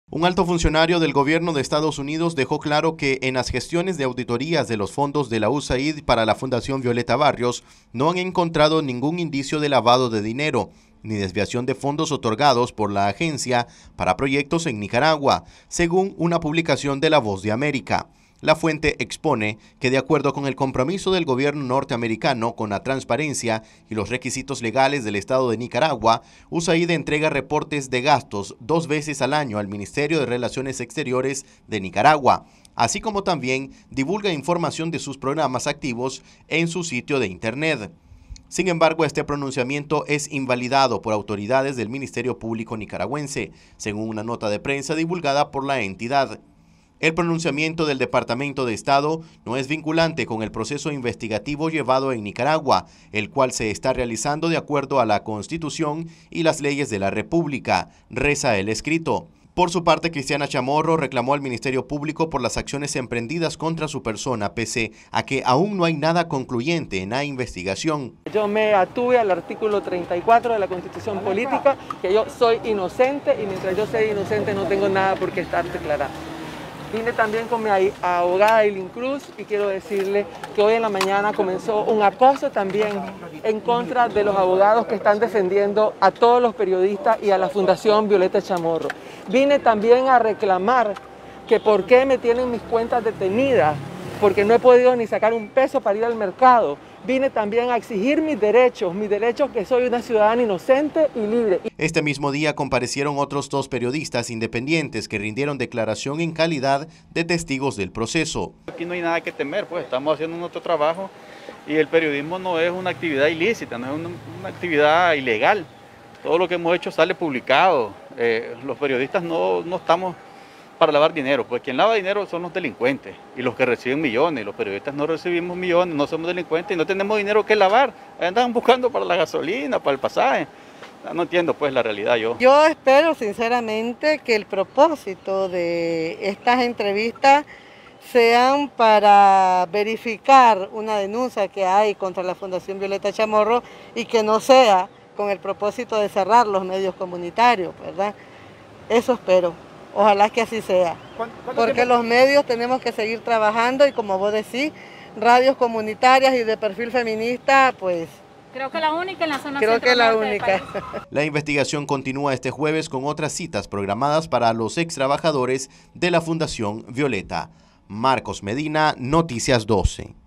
Un alto funcionario del gobierno de Estados Unidos dejó claro que en las gestiones de auditorías de los fondos de la USAID para la Fundación Violeta Barrios no han encontrado ningún indicio de lavado de dinero ni desviación de fondos otorgados por la agencia para proyectos en Nicaragua, según una publicación de La Voz de América. La fuente expone que de acuerdo con el compromiso del gobierno norteamericano con la transparencia y los requisitos legales del Estado de Nicaragua, USAID entrega reportes de gastos 2 veces al año al Ministerio de Relaciones Exteriores de Nicaragua, así como también divulga información de sus programas activos en su sitio de Internet. Sin embargo, este pronunciamiento es invalidado por autoridades del Ministerio Público nicaragüense, según una nota de prensa divulgada por la entidad. El pronunciamiento del Departamento de Estado no es vinculante con el proceso investigativo llevado en Nicaragua, el cual se está realizando de acuerdo a la Constitución y las leyes de la República, reza el escrito. Por su parte, Cristiana Chamorro reclamó al Ministerio Público por las acciones emprendidas contra su persona, pese a que aún no hay nada concluyente en la investigación. Yo me atuve al artículo 34 de la Constitución Política, que yo soy inocente y mientras yo sea inocente no tengo nada por qué estar declarando. Vine también con mi abogada Eileen Cruz y quiero decirle que hoy en la mañana comenzó un acoso también en contra de los abogados que están defendiendo a todos los periodistas y a la Fundación Violeta Chamorro. Vine también a reclamar que por qué me tienen mis cuentas detenidas, porque no he podido ni sacar un peso para ir al mercado. Vine también a exigir mis derechos que soy una ciudadana inocente y libre. Este mismo día comparecieron otros 2 periodistas independientes que rindieron declaración en calidad de testigos del proceso. Aquí no hay nada que temer, pues estamos haciendo nuestro trabajo y el periodismo no es una actividad ilícita, no es una actividad ilegal. Todo lo que hemos hecho sale publicado. Los periodistas no estamos para lavar dinero, pues quien lava dinero son los delincuentes y los que reciben millones. Los periodistas no recibimos millones, no somos delincuentes y no tenemos dinero que lavar. Andan buscando para la gasolina, para el pasaje. No entiendo pues la realidad yo. Yo espero sinceramente que el propósito de estas entrevistas sean para verificar una denuncia que hay contra la Fundación Violeta Chamorro y que no sea con el propósito de cerrar los medios comunitarios, ¿verdad? Eso espero. Ojalá que así sea, porque los medios tenemos que seguir trabajando y como vos decís, radios comunitarias y de perfil feminista, pues... Creo que la única en la zona Creo que la única. La investigación continúa este jueves con otras citas programadas para los ex trabajadores de la Fundación Violeta. Marcos Medina, Noticias 12.